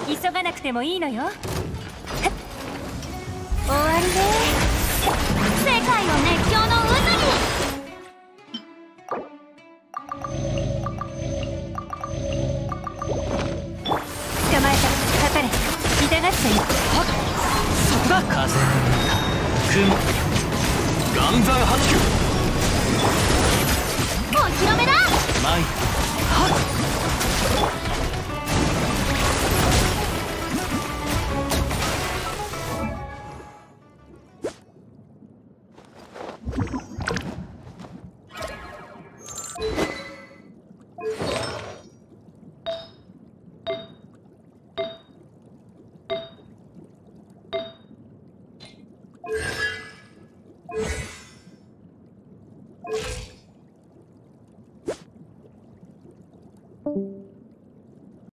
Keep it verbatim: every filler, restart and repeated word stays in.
急がなくてもいいのよ。終わりね。世界を熱狂の渦に。捕まえた。かかれ。痛がっちゃい。 はっ、そこだ。風の中雲岩山八九。 お披露目だ。 参った。